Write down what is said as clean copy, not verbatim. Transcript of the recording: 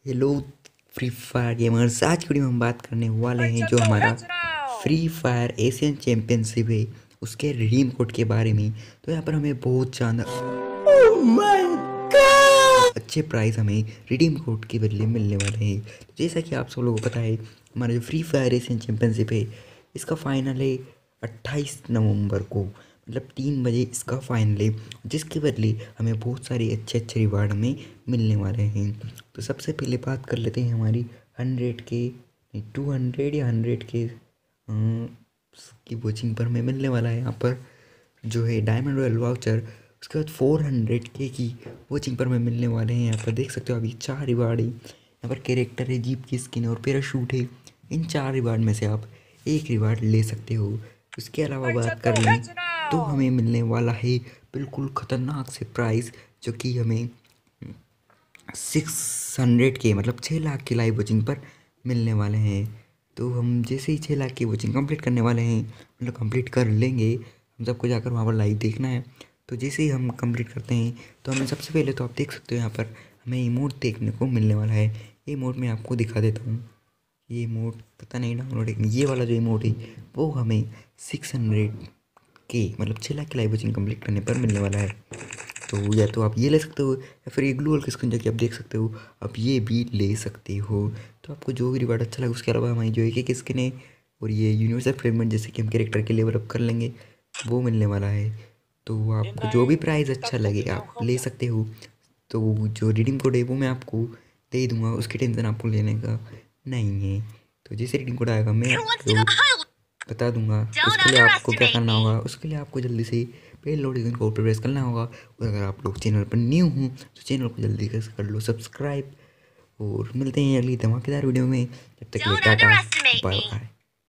Hello free fire gamers, आज की video में हम बात करने वाले हैं जो हमारा फ्री फायर एशियन चैंपियनशिप है उसके रिडीम कोड के बारे में। तो यहाँ पर हमें बहुत ज़्यादा अच्छे प्राइस हमें रिडीम कोड के बदले मिलने वाले हैं। तो जैसा कि आप सब लोगों को पता है, हमारा जो फ्री फायर एशियन चैंपियनशिप है इसका फाइनल है 28 नवंबर को, मतलब 3 बजे इसका फाइनल है, जिसके बदले हमें बहुत सारे अच्छे अच्छे रिवार्ड हमें मिलने वाले हैं। तो सबसे पहले बात कर लेते हैं हमारी 100 के 200 या 100 के की वॉचिंग पर हमें मिलने वाला है यहाँ पर जो है डायमंड रॉयल वाउचर। उसके बाद 400 के की वॉचिंग पर हमें मिलने वाले हैं। यहाँ पर देख सकते हो अभी 4 रिवार्ड है। यहाँ पर कैरेक्टर है, जीप की स्किन और पैराशूट है। इन 4 रिवार्ड में से आप एक रिवार्ड ले सकते हो। उसके अलावा बात कर लें तो हमें मिलने वाला है बिल्कुल ख़तरनाक से प्राइस, जो कि हमें 600 के मतलब 6 लाख की लाइव वॉचिंग पर मिलने वाले हैं। तो हम जैसे ही 6 लाख की वॉचिंग कंप्लीट करने वाले हैं, मतलब कंप्लीट कर लेंगे, हम सबको जाकर वहाँ पर लाइव देखना है। तो जैसे ही हम कंप्लीट करते हैं तो हमें सबसे पहले तो आप देख सकते हो यहाँ पर हमें इमोट देखने को मिलने वाला है। ये इमोट मैं आपको दिखा देता हूँ। ये इमोट पता नहीं डाउनलोड है, ये वाला जो इमोट है वो हमें 600 के मतलब 6 लाख की लाइव वॉचिंग कंप्लीट करने पर मिलने वाला है। तो या तो आप ये ले सकते हो या फिर ये ग्लू वाल की स्किन जाके आप देख सकते हो, आप ये भी ले सकते हो। तो आपको जो भी रिवार्ड अच्छा लगे, उसके अलावा हमारी जो एक स्किन है और ये यूनिवर्सल फ्रेगमेंट जैसे कि हम कैरेक्टर के लेवल अप कर लेंगे वो मिलने वाला है। तो आपको जो भी प्राइस अच्छा लगे आप ले सकते हो। तो जो रिडीम कोड है वो मैं आपको दे दूँगा, उसकी टेंशन आपको लेने का नहीं है। तो जैसे रिडीम कोड आएगा मैं आपको बता दूंगा। उसके लिए आपको क्या करना होगा, उसके लिए आपको जल्दी से पेड नोटिफिकेशन को पर प्रेस करना होगा। और अगर आप लोग चैनल पर न्यू हो तो चैनल को जल्दी कर लो सब्सक्राइब। और मिलते हैं अगली धमाकेदार वीडियो में, जब तक के लिए टाटा बाय बाय।